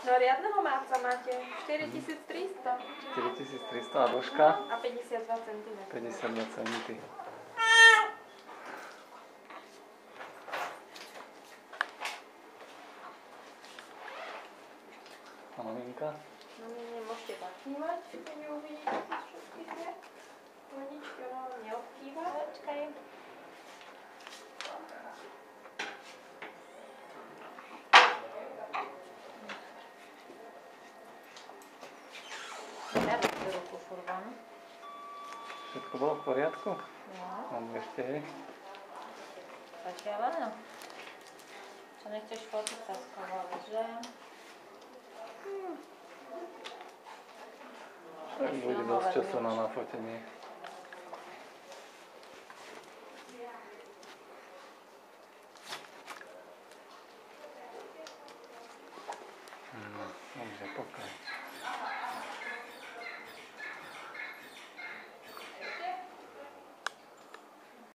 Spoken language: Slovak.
No riadneho mávca máte 4300. 4300 a dĺžka? No, a 52 cm. 52 cm. A maminka? No nie môžete zakývať, keď ju uvidíte všetky tie vodičky, ona vám neodkýva. Počkaj. Ja tú ruku furban. Všetko bolo v poriadku? No. Mám ešte, hej? Zatiaľ áno. Čo nechceš fotiť sa schovali, že? Tak bude dosť času na nafotenie. Môže pokračovať.